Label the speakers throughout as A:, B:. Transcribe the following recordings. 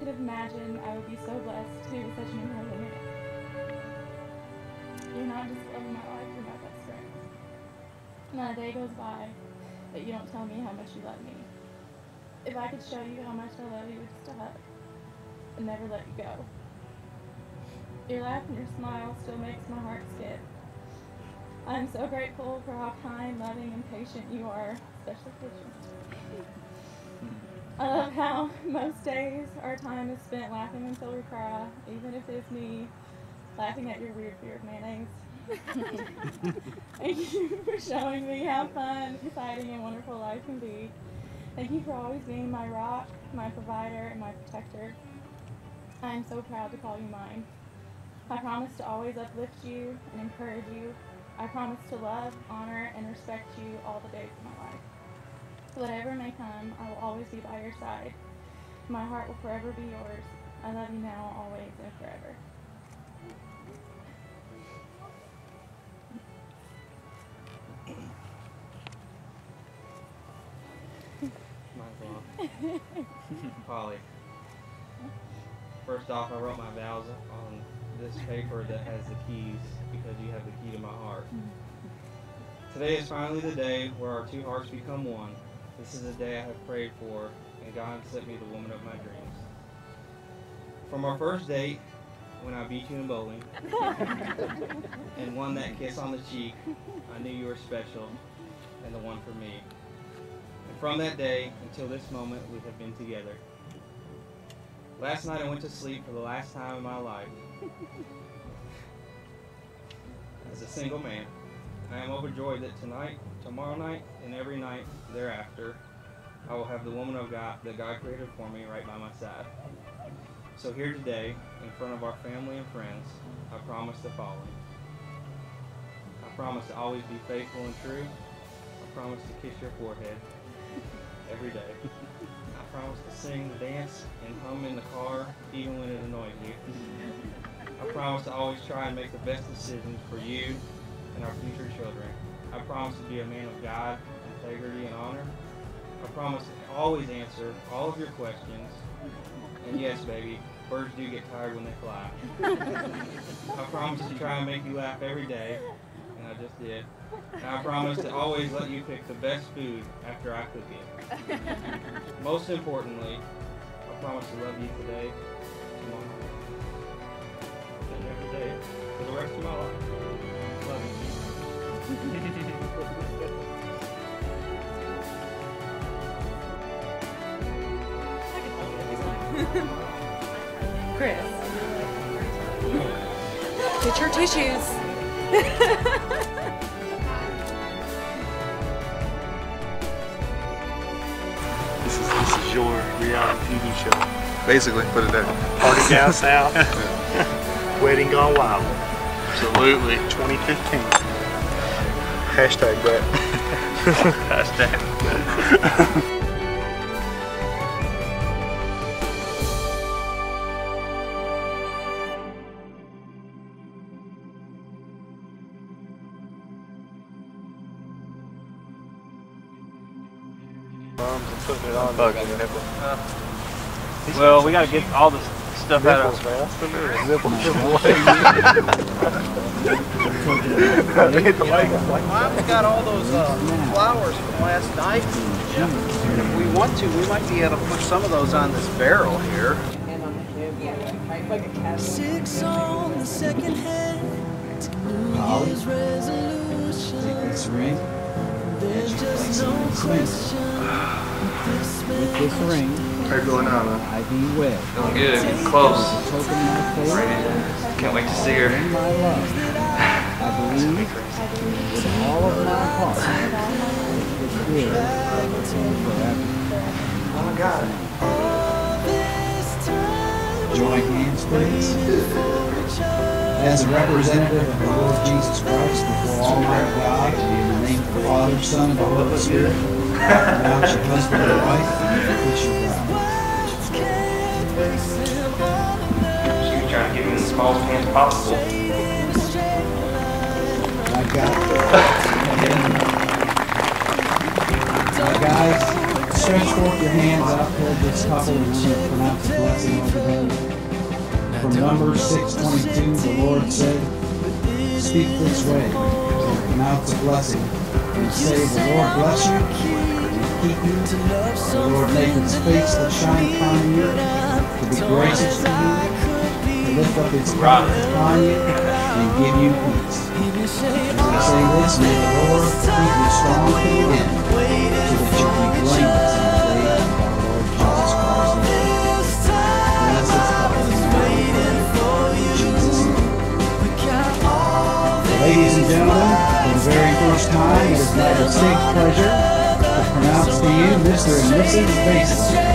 A: could have imagined I would be so blessed to be with such an incredible man. You're not just the love of my life, you're my best friend. Not a day goes by that you don't tell me how much you love me. If I could show you how much I love you with just a hug and never let you go. Your laugh and your smile still makes my heart skip. I'm so grateful for how kind, loving, and patient you are, especially patient. I love how most days our time is spent laughing until we cry, even if it's me laughing at your weird fear of mayonnaise. Thank you for showing me how fun, exciting, and wonderful life can be. Thank you for always being my rock, my provider, and my protector. I am so proud to call you mine. I promise to always uplift you and encourage you. I promise to love, honor, and respect you all the days of my life. Whatever may come, I will always be by your side. My heart will forever be yours. I love you now, always, and forever.
B: Polly, first off, I wrote my vows on this paper that has the keys because you have the key to my heart. Today is finally the day where our two hearts become one. This is the day I have prayed for, and God sent me the woman of my dreams. From our first date, when I beat you in bowling, and won that kiss on the cheek, I knew you were special and the one for me. And from that day until this moment, we have been together. Last night I went to sleep for the last time in my life. As a single man, I am overjoyed that tonight, tomorrow night, and every night thereafter, I will have the woman of God that God created for me right by my side. So here today, in front of our family and friends, I promise the following. I promise to always be faithful and true. I promise to kiss your forehead every day. I promise to sing, dance, and hum in the car, even when it annoys you. I promise to always try and make the best decisions for you and our future children. I promise to be a man of God, integrity, and honor. I promise to always answer all of your questions. And yes, baby, birds do get tired when they fly. I promise to try and make you laugh every day, and I just did. And I promise to always let you pick the best food after I cook it. Most importantly, I promise to love you today, tomorrow, and every day for the rest of my life. Love you.
C: Chris, get your tissues.
D: This is your reality TV show.
E: Basically, put it there.
D: Party down south. Wedding gone wild.
E: Absolutely.
D: 2015. Hashtag that.
E: Hashtag.
D: Arms and putting it on.
B: Well, we got to get all this stuff out of
F: Mom's got all those flowers from last night. If we want to, we might be able to put some of those on this barrel here.
G: 6 on the second hand, New Year's resolution.
H: This ring.
G: There's just no question.
H: With this ring,
E: How you going on, man?
H: I be wed.
B: Feeling good, getting close.
H: Token my faith.
B: Can't wait to see her.
H: And my love. I believe with all of my heart that this will forever.
E: Oh my God.
H: Join hands, please. As a representative of the Lord Jesus Christ before Almighty God, in the name of the Father, Son, and the Holy Spirit, pronounce your husband and wife and kiss your bride.
B: She was trying to get me in the smallest hands possible.
H: My God. Now guys, stretch forth your your hands out toward this couple and I'm going to pronounce a blessing over them. From Numbers 6:22, the Lord said, speak this way, and pronounce a blessing, and say, the Lord bless you, and keep you, the Lord make his face to shine upon you, to be gracious to you, to lift up his countenance upon you, and give you peace. As I say this, may the Lord keep you strong to the end, so that you will be blameless in the day of our Lord Jesus Christ. Bless us all in Jesus' name. Ladies and gentlemen, for the very first time, it is my distinct pleasure to pronounce to you Mr. and Mrs. Basin.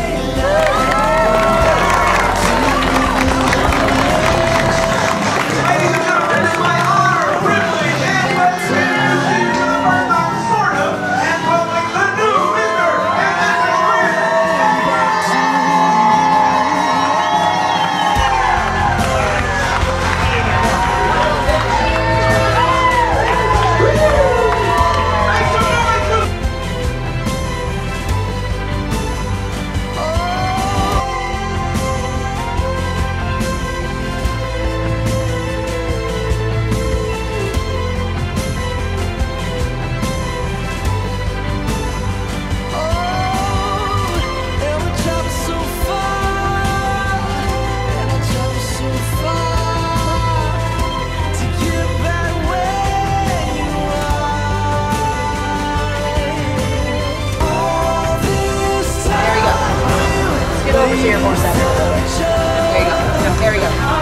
C: Over here more center. There you go. There we go.